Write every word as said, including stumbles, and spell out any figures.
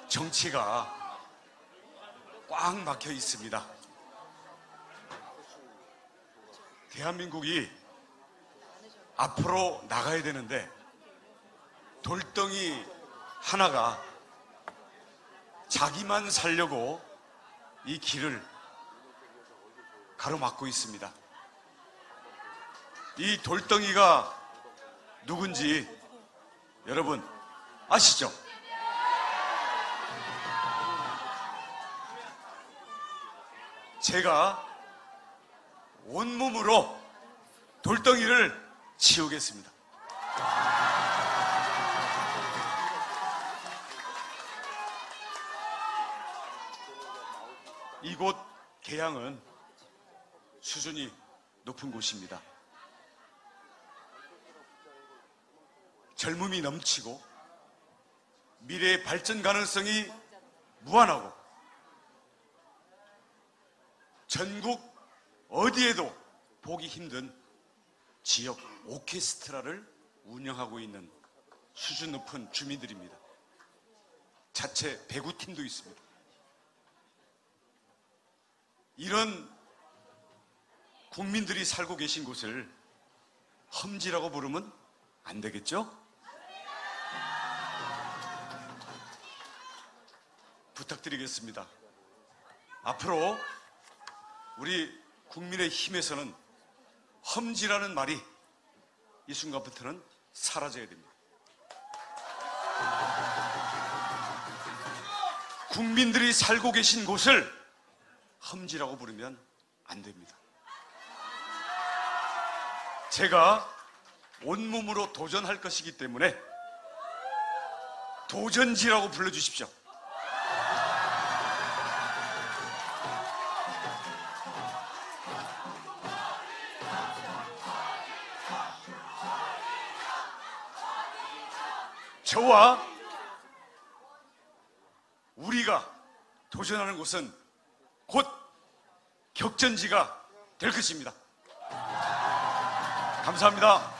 정치가 꽉 막혀 있습니다. 대한민국이 앞으로 나가야 되는데 돌덩이 하나가 자기만 살려고 이 길을 가로막고 있습니다. 이 돌덩이가 누군지 여러분 아시죠? 제가 온몸으로 돌덩이를 치우겠습니다. 이곳 계양은 수준이 높은 곳입니다. 젊음이 넘치고 미래의 발전 가능성이 무한하고 전국 어디에도 보기 힘든 지역 오케스트라를 운영하고 있는 수준 높은 주민들입니다. 자체 배구팀도 있습니다. 이런 국민들이 살고 계신 곳을 험지라고 부르면 안 되겠죠? 부탁드리겠습니다. 앞으로 우리 국민의힘에서는 험지라는 말이 이 순간부터는 사라져야 됩니다. 국민들이 살고 계신 곳을 험지라고 부르면 안 됩니다. 제가 온몸으로 도전할 것이기 때문에 도전지라고 불러주십시오. 저와 우리가 도전하는 곳은 곧 격전지가 될 것입니다. 감사합니다.